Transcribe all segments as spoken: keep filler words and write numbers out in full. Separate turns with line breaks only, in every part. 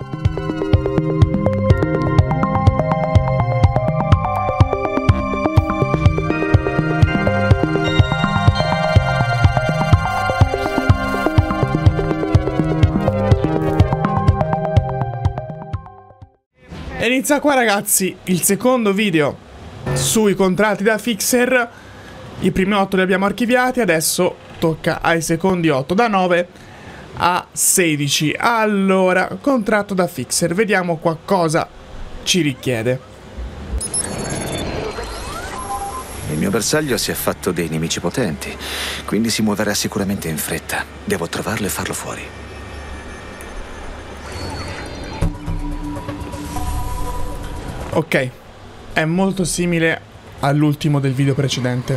E inizia qua, ragazzi, il secondo video sui contratti da fixer. I primi otto li abbiamo archiviati, adesso tocca ai secondi otto, da nove a sedici. Allora, contratto da fixer, vediamo qua cosa ci richiede.
Il mio bersaglio si è fatto dei nemici potenti, quindi si muoverà sicuramente in fretta. Devo trovarlo e farlo fuori.
Ok, è molto simile all'ultimo del video precedente.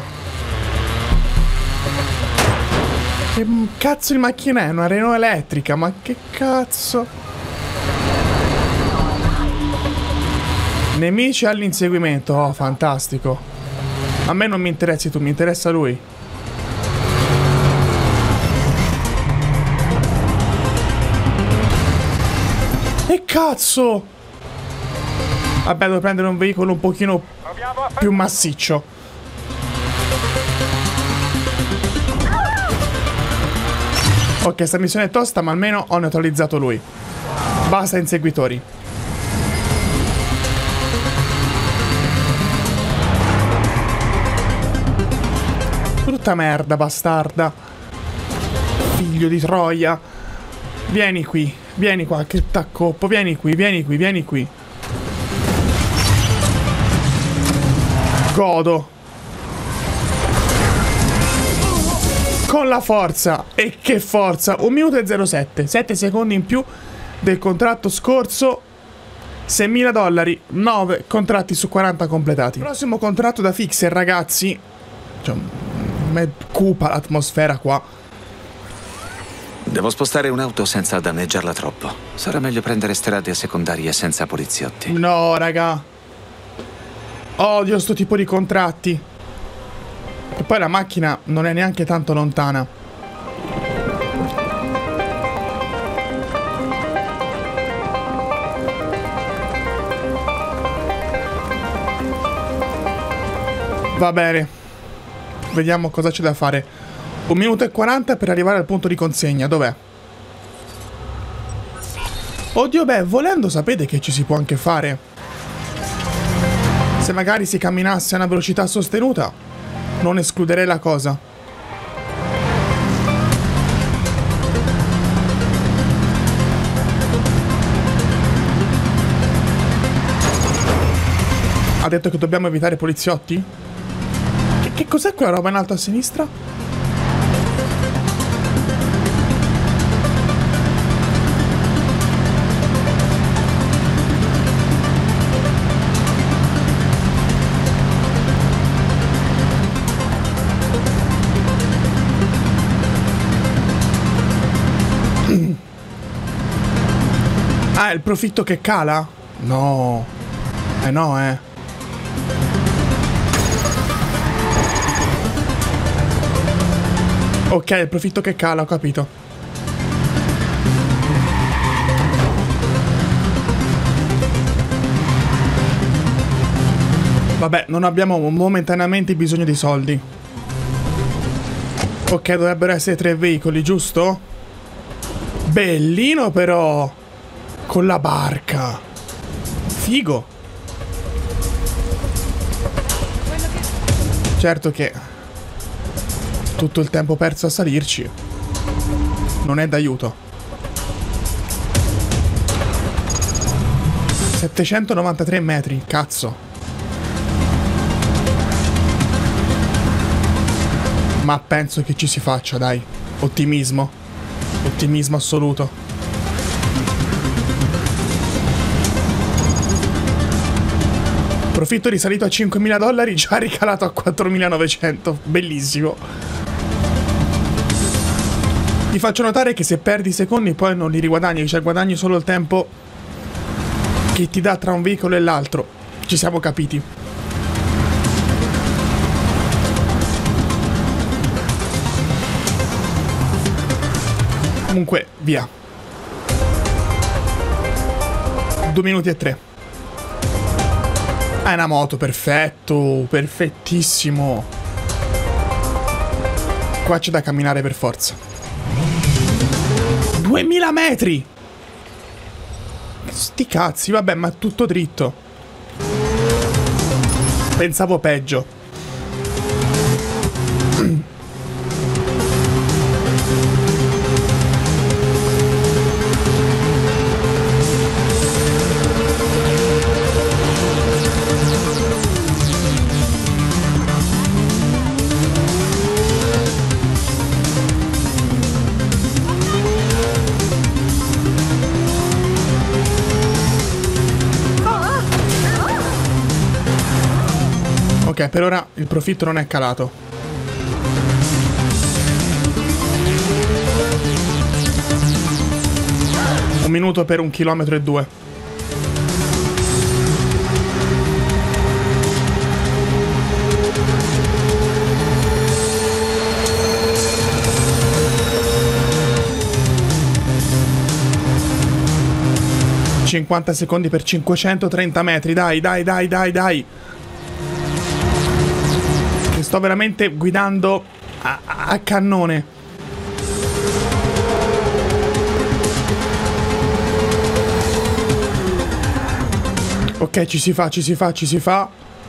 Che cazzo di macchina è? Una Renault elettrica, ma che cazzo? Nemici all'inseguimento, oh, fantastico. A me non mi interessi tu, mi interessa lui. E cazzo! Vabbè, devo prendere un veicolo un pochino più massiccio. Ok, sta missione è tosta, ma almeno ho neutralizzato lui. Basta inseguitori. Brutta merda, bastarda. Figlio di troia. Vieni qui, vieni qua, che t'accoppo. Vieni qui, vieni qui, vieni qui. Godo. Con la forza. E che forza. Un minuto e zero sette. sette secondi in più del contratto scorso. seimila dollari. nove contratti su quaranta completati. Prossimo contratto da fixer, ragazzi. Cioè, è cupa l'atmosfera qua.
Devo spostare un'auto senza danneggiarla troppo. Sarà meglio prendere strade secondarie senza poliziotti.
No, raga. Odio sto tipo di contratti. E poi la macchina non è neanche tanto lontana. Va bene. Vediamo cosa c'è da fare. Un minuto e quaranta per arrivare al punto di consegna. Dov'è? Oddio, beh, volendo sapete che ci si può anche fare. Se magari si camminasse a una velocità sostenuta, non escluderei la cosa. Ha detto che dobbiamo evitare poliziotti? Che, che cos'è quella roba in alto a sinistra? Ah, il profitto che cala? No. Eh no, eh. Ok, il profitto che cala, ho capito. Vabbè, non abbiamo momentaneamente bisogno di soldi. Ok, dovrebbero essere tre veicoli, giusto? Bellino però! Con la barca. Figo. Certo che tutto il tempo perso a salirci non è d'aiuto. settecentonovantatré metri, cazzo. Ma penso che ci si faccia, dai. Ottimismo. Ottimismo assoluto. Profitto risalito a cinquemila dollari, già ricalato a quattromilanovecento. Bellissimo. Ti faccio notare che se perdi secondi poi non li riguadagni, cioè guadagni solo il tempo che ti dà tra un veicolo e l'altro. Ci siamo capiti. Comunque, via. due minuti e tre. Ah, è una moto, perfetto, perfettissimo. Qua c'è da camminare per forza. duemila metri! Sti cazzi, vabbè, ma tutto dritto. Pensavo peggio. Ok, per ora il profitto non è calato. Un minuto per un chilometro e due. cinquanta secondi per cinquecentotrenta metri. Dai, dai, dai, dai, dai. Sto veramente guidando a, a cannone. Ok, ci si fa, ci si fa, ci si fa.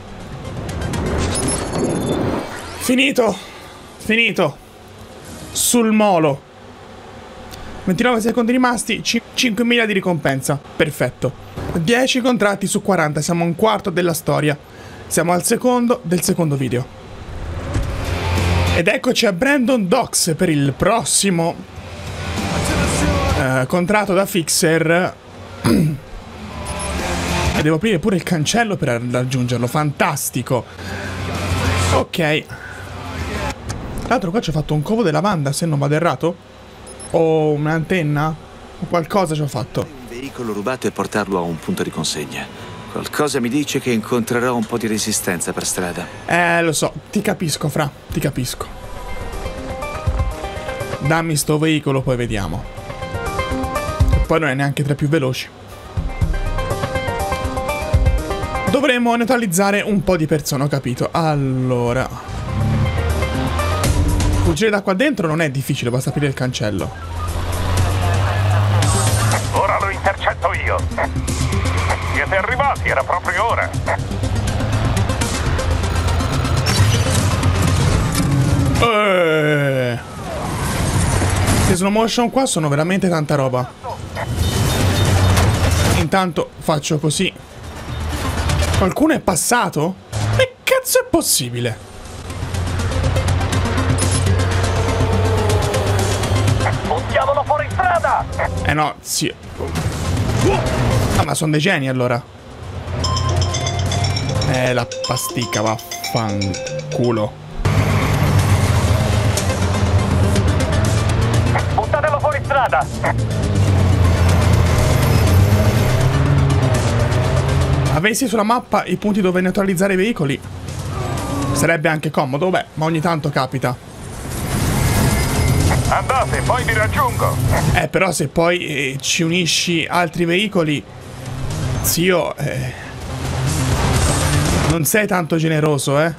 Finito. Finito. Sul molo. ventinove secondi rimasti, cinquemila di ricompensa. Perfetto. dieci contratti su quaranta, siamo a un quarto della storia. Siamo al secondo del secondo video. Ed eccoci a Brandon Docks per il prossimo uh, contratto da fixer. E devo aprire pure il cancello per raggiungerlo. Fantastico. Ok. Tra l'altro qua ci ho fatto un covo di lavanda, se non vado errato. O un'antenna. O qualcosa ci ho fatto.
Un veicolo rubato e portarlo a un punto di consegna. Qualcosa mi dice che incontrerò un po' di resistenza per strada.
Eh, lo so, ti capisco, Fra, ti capisco. Dammi sto veicolo, poi vediamo. E poi non è neanche tra i più veloci. Dovremmo neutralizzare un po' di persone, ho capito. Allora. Fuggire da qua dentro non è difficile, basta aprire il cancello.
Ora lo intercetto io. Siete arrivati, era proprio ora.
Eeeh. Le slow motion qua sono veramente tanta roba. Intanto faccio così. Qualcuno è passato? Che cazzo è possibile?
Buttiamolo fuori strada!
Eh no, sì. Ah, ma sono dei geni allora. Eh, la pasticca, vaffanculo.
Buttatelo fuori strada!
Avessi sulla mappa i punti dove neutralizzare i veicoli sarebbe anche comodo, beh, ma ogni tanto capita.
Andate, poi vi raggiungo!
Eh, però se poi eh, ci unisci altri veicoli, zio, eh, non sei tanto generoso, eh.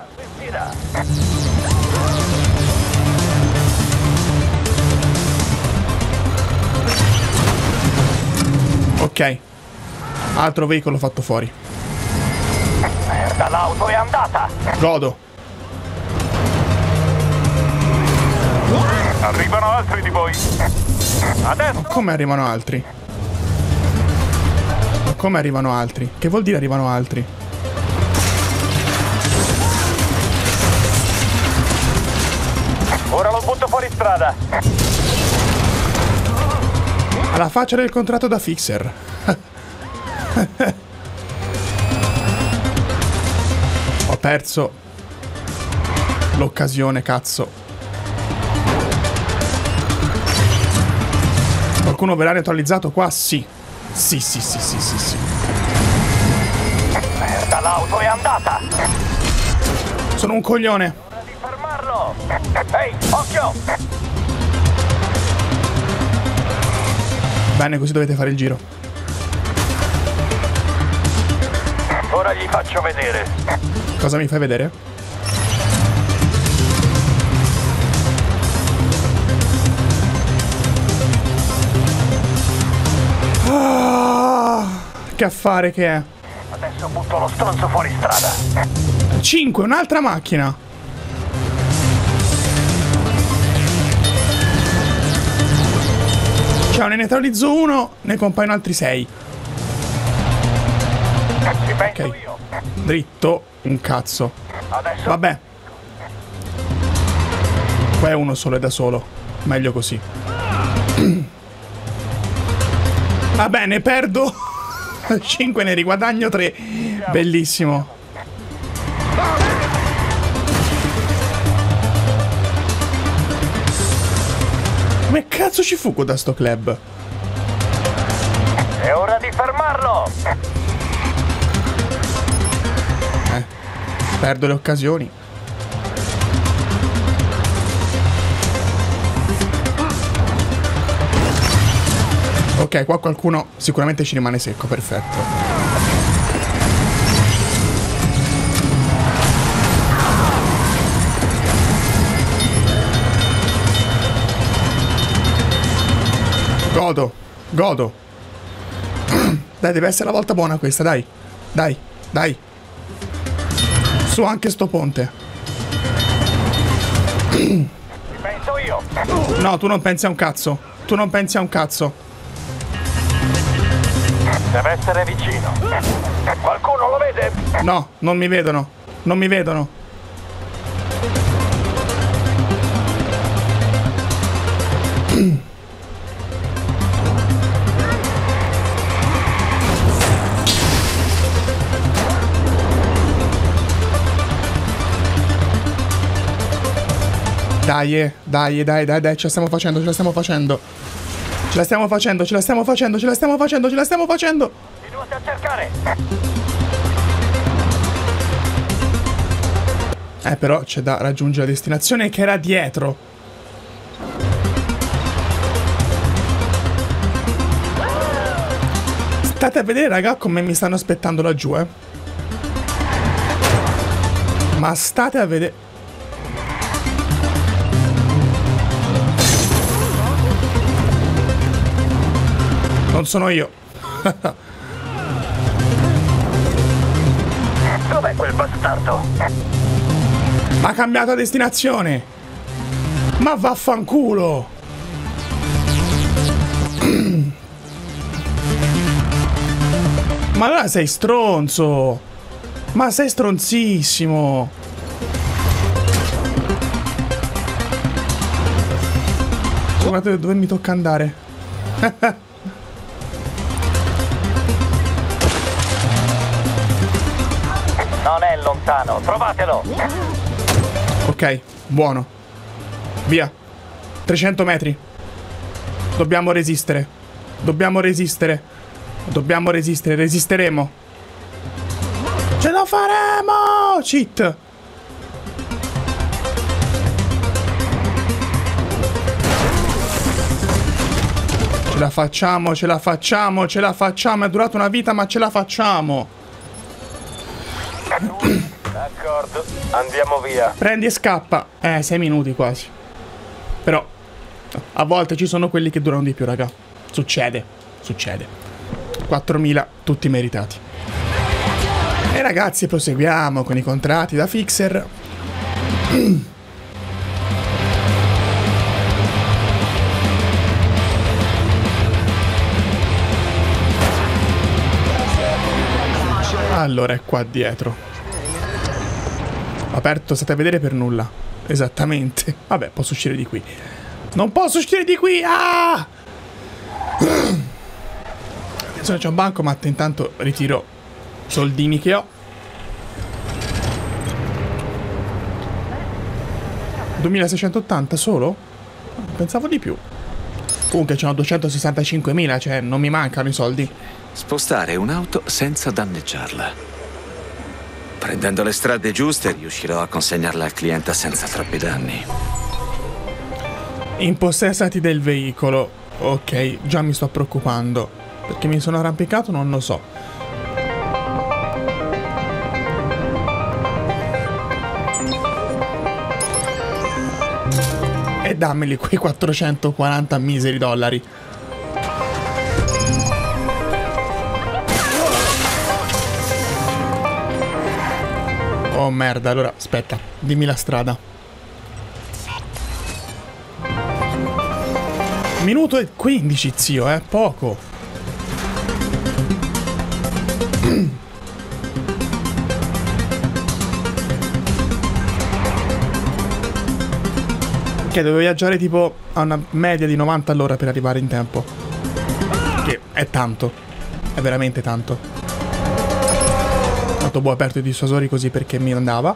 Ok. Altro veicolo fatto fuori.
Merda, l'auto è andata!
Godo.
Arrivano altri di voi! Adesso!
Come arrivano altri? Come arrivano altri? Che vuol dire arrivano altri?
Ora lo butto fuori strada!
Alla faccia del contratto da fixer. Ho perso l'occasione, cazzo. Qualcuno verrà neutralizzato qua? Sì. Sì, sì, sì, sì, sì, sì.
Merda, l'auto è andata!
Sono un coglione.
Devi fermarlo! Ehi, occhio!
Bene, così dovete fare il giro.
Ora gli faccio vedere.
Cosa mi fai vedere? Ah, che affare che è.
Adesso butto lo stronzo fuori strada.
cinque, un'altra macchina. Ciao, ne neutralizzo uno, ne compaiono altri sei.
Ci penso
Ok.
io.
Dritto, un cazzo.
Adesso
Vabbè. Qua è uno solo e da solo. Meglio così. Vabbè, ne perdo cinque, ne riguadagno tre. Bellissimo. Come cazzo ci fugo da sto club?
è ora di fermarlo.
Eh, perdo le occasioni. Ok, qua qualcuno sicuramente ci rimane secco, perfetto. Godo, godo. Dai, deve essere la volta buona questa, dai. Dai, dai. Su anche sto ponte.
Ci penso io.
No, tu non pensi a un cazzo. Tu non pensi a un cazzo.
Deve essere vicino. Qualcuno lo vede?
No, non mi vedono. Non mi vedono. Dai, eh, dai, dai, dai, dai, ce la stiamo facendo, ce la stiamo facendo. Ce la stiamo facendo, ce la stiamo facendo, ce la stiamo facendo, ce la stiamo facendo.
Continuate a cercare.
Eh, però c'è da raggiungere la destinazione che era dietro. State a vedere, raga, come mi stanno aspettando laggiù, eh. Ma state a vedere. Non sono io.
Dov'è quel bastardo?
Ma ha cambiato destinazione. Ma vaffanculo. Ma allora sei stronzo. Ma sei stronzissimo. Guardate dove mi tocca andare.
Non è lontano, trovatelo.
Ok, buono. Via. trecento metri. Dobbiamo resistere. Dobbiamo resistere. Dobbiamo resistere. Resisteremo. Ce la faremo! Cheat. Ce la facciamo, ce la facciamo, ce la facciamo. È durata una vita, ma ce la facciamo.
D'accordo, andiamo via.
Prendi e scappa. Eh, sei minuti quasi. Però a volte ci sono quelli che durano di più, raga. Succede, succede. quattromila tutti meritati. E ragazzi, proseguiamo con i contratti da fixer. Allora è qua dietro. Aperto, state a vedere per nulla. Esattamente. Vabbè, posso uscire di qui. Non posso uscire di qui. Ah! Adesso c'è un bancomat. Intanto ritiro soldini che ho. duemilaseicentottanta solo? Pensavo di più. Comunque c'hanno duecentosessantacinquemila. Cioè non mi mancano i soldi.
Spostare un'auto senza danneggiarla. Prendendo le strade giuste riuscirò a consegnarla al cliente senza troppi danni.
Impossessati del veicolo. Ok, già mi sto preoccupando. Perché mi sono arrampicato non lo so. E dammeli quei quattrocentoquaranta miseri dollari. Oh merda, allora aspetta, dimmi la strada. Minuto e quindici, zio, eh, poco. Ok, devo viaggiare tipo a una media di novanta all'ora per arrivare in tempo. Che è tanto. È veramente tanto. Tanto boh, ho aperto i dissuasori così perché mi andava.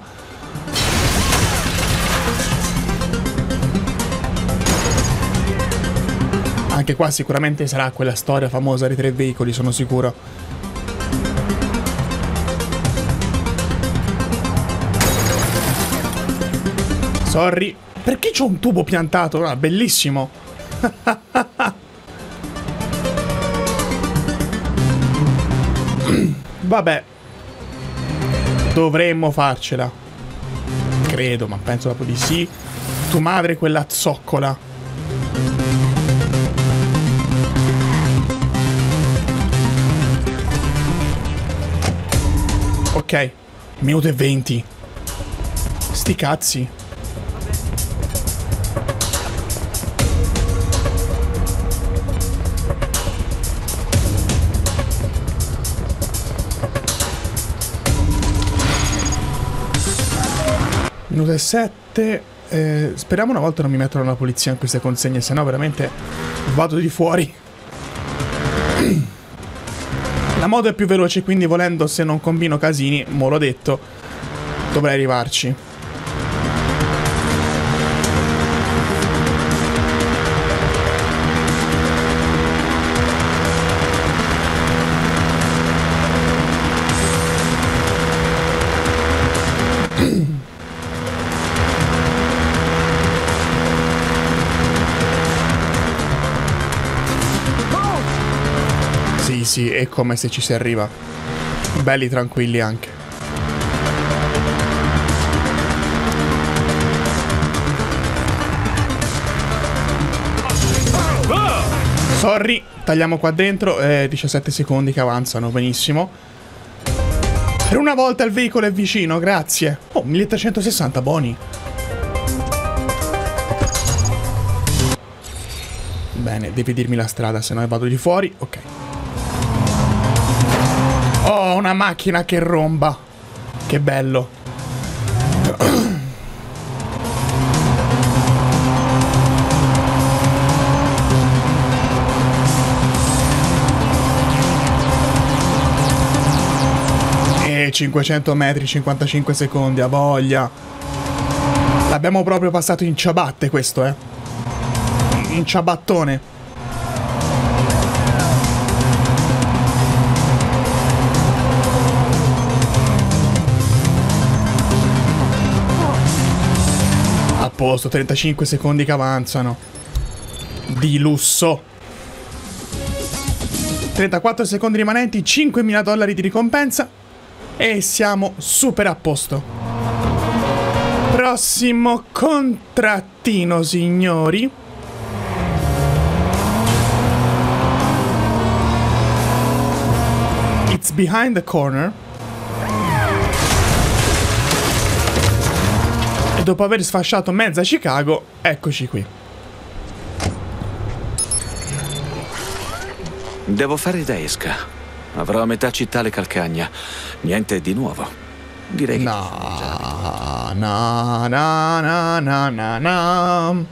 Anche qua sicuramente sarà quella storia famosa dei tre veicoli, sono sicuro. Sorry. Perché c'ho un tubo piantato? Ah, bellissimo. Vabbè. Dovremmo farcela. Credo, ma penso proprio di sì. Tu madre quella zoccola. Ok. Minuto e venti. Sti cazzi. Minuto e sette. Eh, speriamo una volta non mi mettono la polizia in queste consegne, se no veramente vado di fuori. La moto è più veloce, quindi volendo, se non combino casini, mo l'ho detto, dovrei arrivarci. Sì, sì, è come se ci si arriva. Belli tranquilli anche. Sorry, tagliamo qua dentro. Eh, diciassette secondi che avanzano, benissimo. Per una volta il veicolo è vicino, grazie. Oh, milletrecentosessanta buoni. Bene, devi dirmi la strada, se no vado di fuori. Ok. Oh, una macchina che romba. Che bello. E cinquecento metri, cinquantacinque secondi, a voglia. L'abbiamo proprio passato in ciabatte questo, eh. In ciabattone. Posto, trentacinque secondi che avanzano. Di lusso. trentaquattro secondi rimanenti, cinquemila dollari di ricompensa. E siamo super a posto. Prossimo contrattino, signori. It's behind the corner. E dopo aver sfasciato mezza Chicago, eccoci qui.
Devo fare da esca. Avrò a metà città le calcagna. Niente di nuovo. Direi che...
No, no, no, no, no, no, no.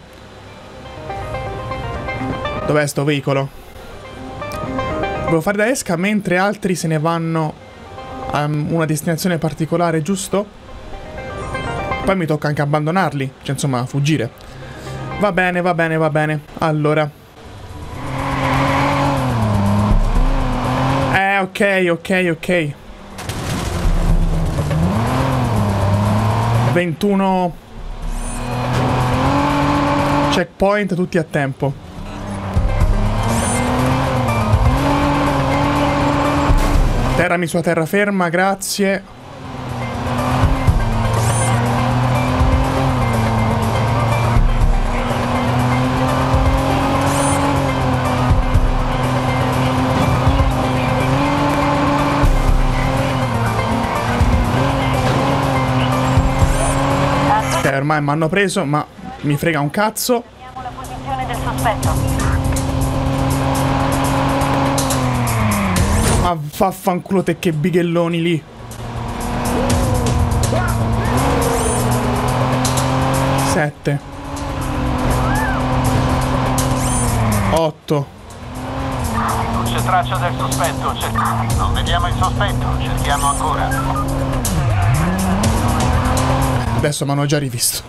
Dov'è sto veicolo? Devo fare da esca mentre altri se ne vanno a una destinazione particolare, giusto? Poi mi tocca anche abbandonarli, cioè insomma fuggire. Va bene, va bene, va bene. Allora. Eh, ok, ok, ok. ventuno checkpoint tutti a tempo. Atterrami sulla terraferma, grazie. Ormai mi hanno preso, ma mi frega un cazzo.
Vediamo la posizione del sospetto.
Ma vaffanculo te che bighelloni lì. Sette. Otto.
Non c'è traccia del sospetto, c'è... non vediamo il sospetto, cerchiamo ancora.
Adesso mi hanno già rivisto.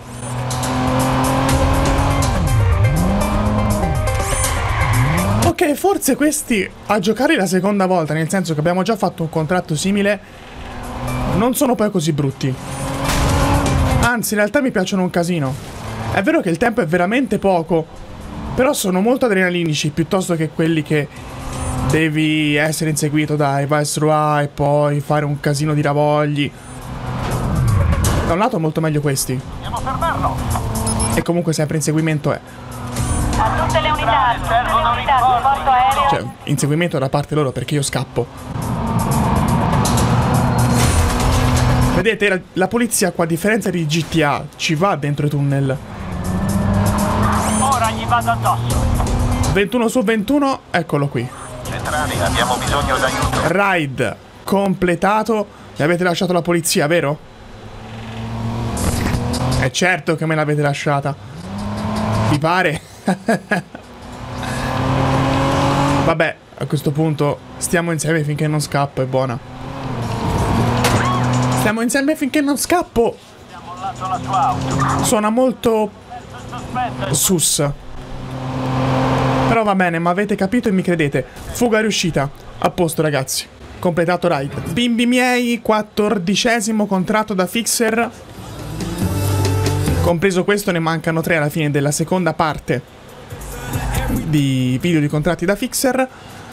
Ok, forse questi a giocare la seconda volta, nel senso che abbiamo già fatto un contratto simile, non sono poi così brutti. Anzi, in realtà mi piacciono un casino. È vero che il tempo è veramente poco, però sono molto adrenalinici piuttosto che quelli che devi essere inseguito dai Viceroy e poi fare un casino di ravogli. Da un lato molto meglio questi.
Dobbiamo fermarlo.
E comunque sempre inseguimento è.
A tutte le unità, tutte le unità, supporto aereo.
Cioè, inseguimento da parte loro perché io scappo. Vedete, la, la polizia qua, a differenza di G T A, ci va dentro i tunnel.
Ora gli vado addosso.
ventuno su ventuno, eccolo qui.
Centrali, abbiamo bisogno d'aiuto.
Raid completato. Mi avete lasciato la polizia, vero? È certo che me l'avete lasciata. Vi pare? Vabbè, a questo punto stiamo insieme finché non scappo, è buona. Stiamo insieme finché non scappo.
Abbiamo mollato la sua auto.
Suona molto
Sospetto.
sus. Però va bene, ma avete capito e mi credete. Fuga riuscita. A posto, ragazzi. Completato raid. Bimbi miei, quattordicesimo contratto da fixer. Compreso questo, ne mancano tre alla fine della seconda parte di video di contratti da fixer.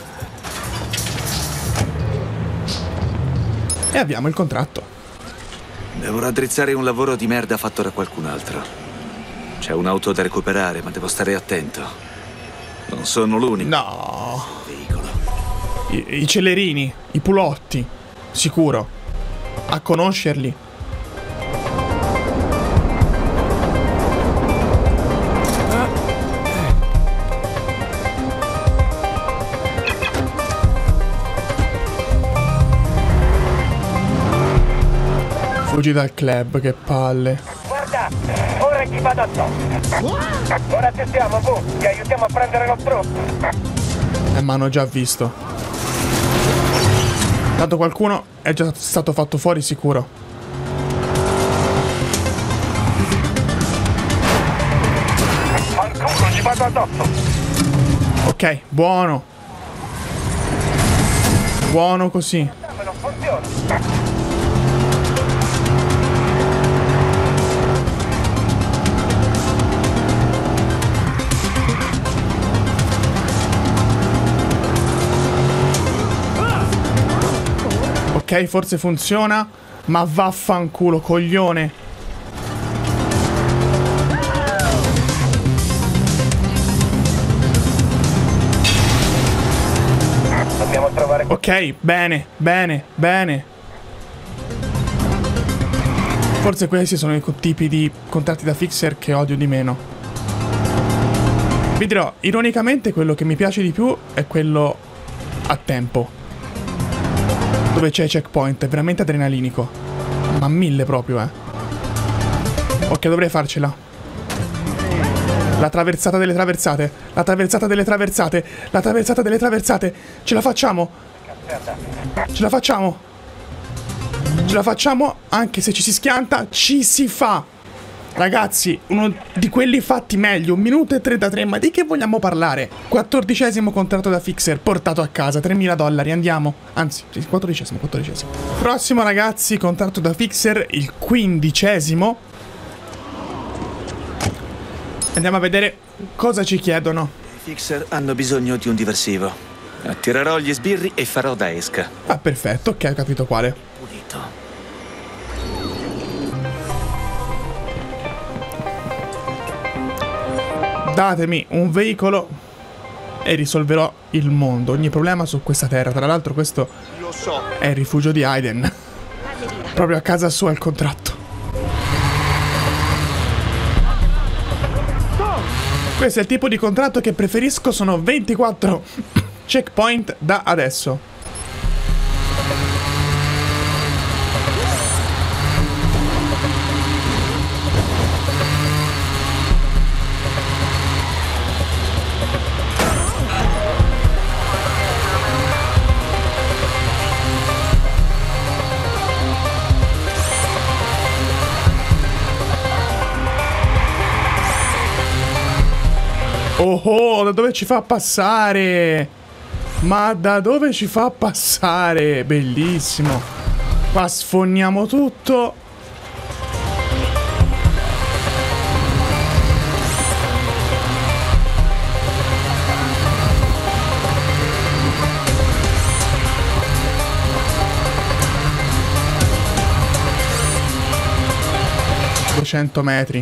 E abbiamo il contratto.
Devo raddrizzare un lavoro di merda fatto da qualcun altro. C'è un'auto da recuperare, ma devo stare attento. Non sono l'unico
No.
veicolo.
I, I celerini, i pulotti. Sicuro. A conoscerli. Fuggi dal club, che palle.
Guarda, ora gli vado addosso. Ora ci siamo, bu, ti aiutiamo a prendere lo struzzo.
E mi hanno già visto. Tanto qualcuno è già stato fatto fuori sicuro.
Fanculo, gli vado addosso.
Ok, buono. Buono così.
Non funziona.
Ok, forse funziona. Ma vaffanculo, coglione.
Dobbiamo trovare...
Ok, bene, bene, bene. Forse questi sono i co- tipi di contratti da fixer che odio di meno. Vi dirò, ironicamente quello che mi piace di più è quello a tempo, dove c'è checkpoint, è veramente adrenalinico. Ma mille proprio, eh. Ok, dovrei farcela. La traversata delle traversate. La traversata delle traversate. La traversata delle traversate. Ce la facciamo. Ce la facciamo. Ce la facciamo. Anche se ci si schianta, ci si fa. Ragazzi, uno di quelli fatti meglio. Un minuto e trentatré. Ma di che vogliamo parlare? Quattordicesimo contratto da fixer portato a casa. tremila dollari. Andiamo. Anzi, quattordicesimo, quattordicesimo. Prossimo, ragazzi, contratto da fixer. Il quindicesimo. Andiamo a vedere cosa ci chiedono.
I fixer hanno bisogno di un diversivo. Attirerò gli sbirri e farò da esca.
Ah, perfetto. Ok, ho capito quale.
Pulito.
Datemi un veicolo e risolverò il mondo, ogni problema su questa terra. Tra l'altro questo
Lo so.
è il rifugio di Aiden. Proprio a casa sua il contratto. Questo è il tipo di contratto che preferisco, sono ventiquattro checkpoint da adesso. Oh oh, da dove ci fa passare? Ma da dove ci fa passare? Bellissimo. Qua sfonniamo tutto. duecento metri.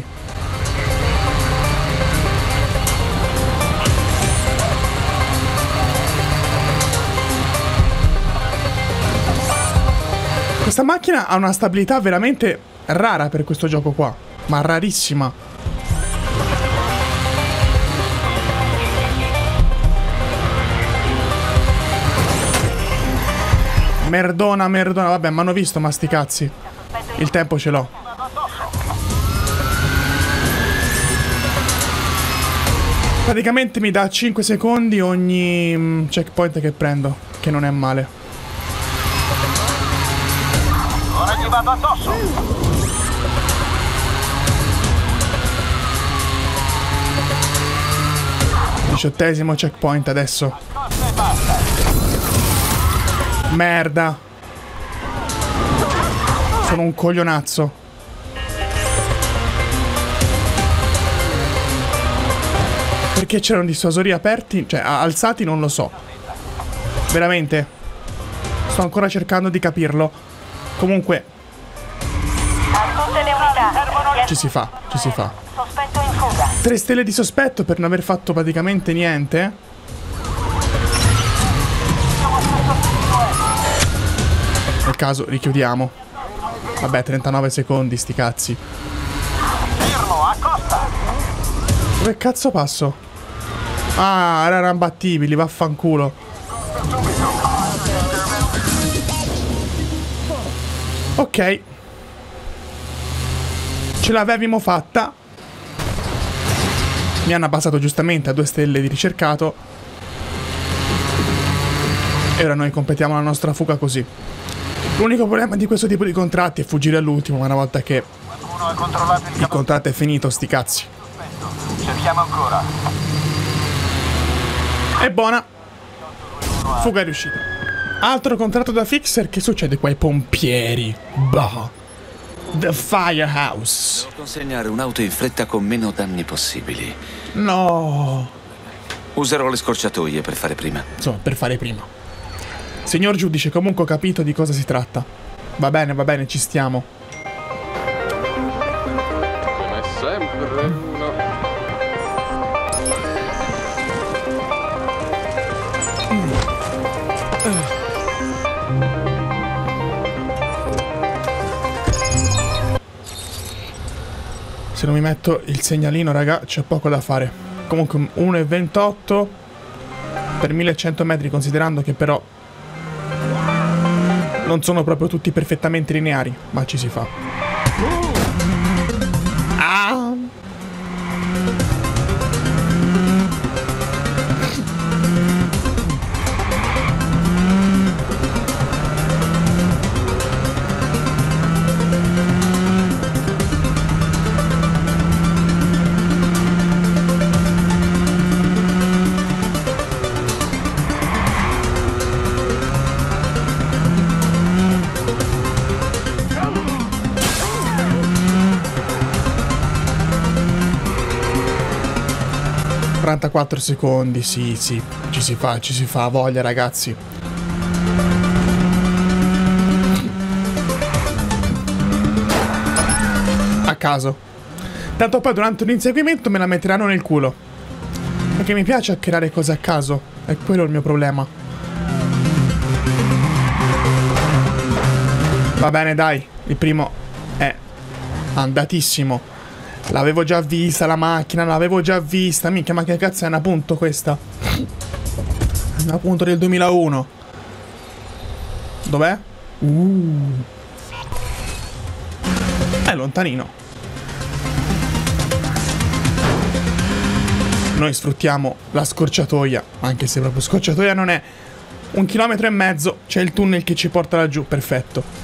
Questa macchina ha una stabilità veramente rara per questo gioco qua, ma rarissima. Merdona, merdona, vabbè, mi hanno visto, ma sti cazzi. Il tempo ce l'ho. Praticamente mi dà cinque secondi ogni mm, checkpoint che prendo, che non è male.
Ora gli vado addosso.
Diciottesimo checkpoint adesso. Merda. Sono un coglionazzo. Perché c'erano dissuasori aperti? Cioè, alzati non lo so. Veramente. Sto ancora cercando di capirlo. Comunque.
A tutte le unità.
Ci si fa, ci si fa.
Sospetto in fuga.
Tre stelle di sospetto per non aver fatto praticamente niente. Nel caso richiudiamo. Vabbè, trentanove secondi, sti cazzi.
Fermo, accosta.
Dove cazzo passo? Ah, erano imbattibili, vaffanculo. Ok. Ce l'avevamo fatta. Mi hanno abbassato giustamente a due stelle di ricercato. E ora noi completiamo la nostra fuga così. L'unico problema di questo tipo di contratti è fuggire all'ultimo, ma una volta che
Qualcuno ha controllato il
il contratto è finito, sti cazzi.
capo. Cerchiamo ancora.
È buona. Fuga è riuscita. Altro contratto da fixer. Che succede qua ai pompieri? Bah. The Firehouse.
Devo consegnare un'auto in fretta con meno danni possibili.
No.
Userò le scorciatoie per fare prima.
Insomma, per fare prima. Signor giudice, comunque ho capito di cosa si tratta. Va bene, va bene, ci stiamo.
Non è sempre uno.
Se non mi metto il segnalino, raga, c'è poco da fare. Comunque uno e ventotto per millecento metri, considerando che però non sono proprio tutti perfettamente lineari, ma ci si fa. Ah! quarantaquattro secondi, sì, sì, ci si fa, ci si fa, voglia ragazzi. A caso. Tanto poi durante un inseguimento me la metteranno nel culo. Perché mi piace hackerare cose a caso, è quello il mio problema. Va bene dai, il primo è andatissimo. L'avevo già vista la macchina, l'avevo già vista. Minchia, ma che cazzo è una punto questa? Una punto del duemilauno. Dov'è? Uh. È lontanino. Noi sfruttiamo la scorciatoia, anche se proprio scorciatoia non è. Un chilometro e mezzo, c'è il tunnel che ci porta laggiù, perfetto.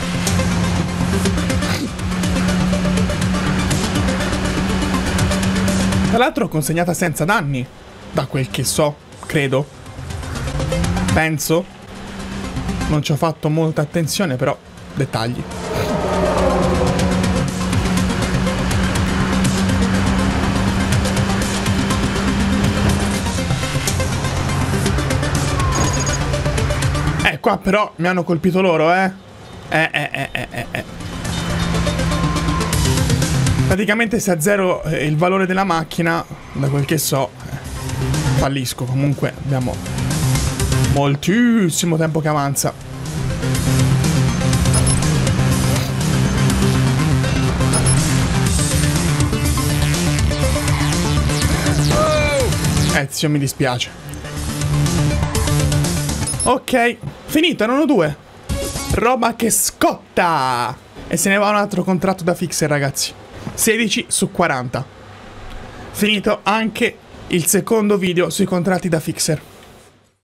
Tra l'altro consegnata senza danni, da quel che so, credo. Penso. Non ci ho fatto molta attenzione, però dettagli. Eh, qua però mi hanno colpito loro, eh. Eh, eh, eh, eh, eh, eh. Praticamente se azzero il valore della macchina, da quel che so, eh, fallisco. Comunque abbiamo moltissimo tempo che avanza. Ezio, mi dispiace. Ok, finito, erano due. Roba che scotta! E se ne va un altro contratto da Fixer, ragazzi. sedici su quaranta. Finito anche il secondo video sui contratti da Fixer.